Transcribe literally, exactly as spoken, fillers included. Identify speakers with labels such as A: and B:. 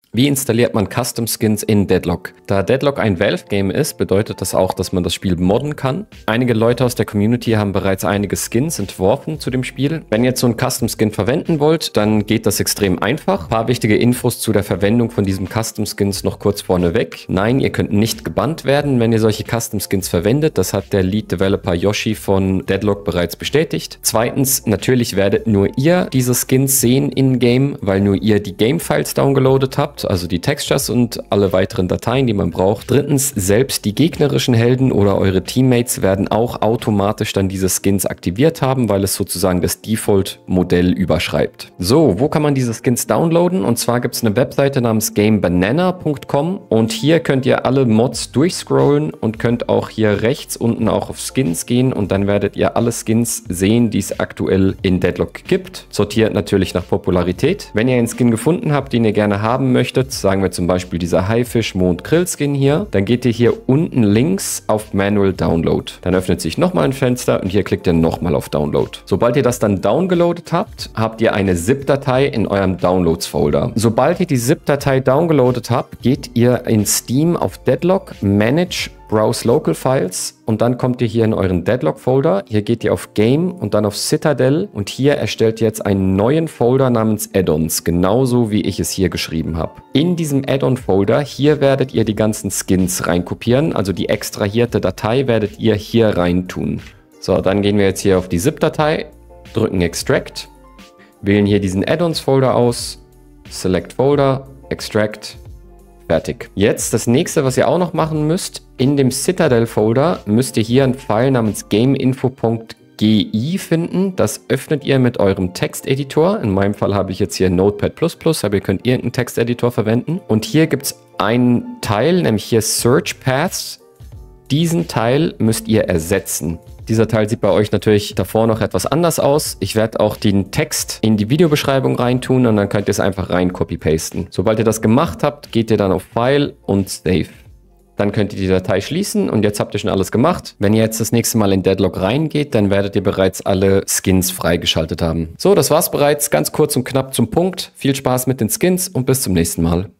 A: Wie installiert man Custom Skins in Deadlock? Da Deadlock ein Valve-Game ist, bedeutet das auch, dass man das Spiel modden kann. Einige Leute aus der Community haben bereits einige Skins entworfen zu dem Spiel. Wenn ihr jetzt so einen Custom Skin verwenden wollt, dann geht das extrem einfach. Ein paar wichtige Infos zu der Verwendung von diesem Custom Skins noch kurz vorneweg. Nein, ihr könnt nicht gebannt werden, wenn ihr solche Custom Skins verwendet. Das hat der Lead Developer Yoshi von Deadlock bereits bestätigt. Zweitens, natürlich werdet nur ihr diese Skins sehen in-game, weil nur ihr die Game-Files downgeloadet habt, also die Textures und alle weiteren Dateien, die man braucht. Drittens, selbst die gegnerischen Helden oder eure Teammates werden auch automatisch dann diese Skins aktiviert haben, weil es sozusagen das Default-Modell überschreibt. So, wo kann man diese Skins downloaden? Und zwar gibt es eine Webseite namens game banana punkt com und hier könnt ihr alle Mods durchscrollen und könnt auch hier rechts unten auch auf Skins gehen und dann werdet ihr alle Skins sehen, die es aktuell in Deadlock gibt. Sortiert natürlich nach Popularität. Wenn ihr einen Skin gefunden habt, den ihr gerne haben möchtet, sagen wir zum Beispiel dieser Haifisch Mond Grill Skin hier, dann geht ihr hier unten links auf Manual Download. Dann öffnet sich nochmal ein Fenster und hier klickt ihr nochmal auf Download. Sobald ihr das dann downgeloadet habt, habt ihr eine ZIP-Datei in eurem Downloads-Folder. Sobald ihr die ZIP-Datei downgeloadet habt, geht ihr in Steam auf Deadlock, Manage, Browse Local Files und dann kommt ihr hier in euren Deadlock-Folder. Hier geht ihr auf Game und dann auf Citadel und hier erstellt ihr jetzt einen neuen Folder namens Add-ons, genauso wie ich es hier geschrieben habe. In diesem Add-on-Folder, hier werdet ihr die ganzen Skins reinkopieren, also die extrahierte Datei werdet ihr hier rein tun. So, dann gehen wir jetzt hier auf die ZIP-Datei, drücken Extract, wählen hier diesen Add-ons-Folder aus, Select Folder, Extract, fertig. Jetzt das nächste, was ihr auch noch machen müsst, in dem Citadel-Folder müsst ihr hier einen File namens gameinfo.gi finden. Das öffnet ihr mit eurem Texteditor. In meinem Fall habe ich jetzt hier Notepad plus plus, aber ihr könnt irgendeinen Texteditor verwenden. Und hier gibt es einen Teil, nämlich hier Search Paths. Diesen Teil müsst ihr ersetzen. Dieser Teil sieht bei euch natürlich davor noch etwas anders aus. Ich werde auch den Text in die Videobeschreibung reintun und dann könnt ihr es einfach rein copy-pasten. Sobald ihr das gemacht habt, geht ihr dann auf File und Save. Dann könnt ihr die Datei schließen und jetzt habt ihr schon alles gemacht. Wenn ihr jetzt das nächste Mal in Deadlock reingeht, dann werdet ihr bereits alle Skins freigeschaltet haben. So, das war's bereits. Ganz kurz und knapp zum Punkt. Viel Spaß mit den Skins und bis zum nächsten Mal.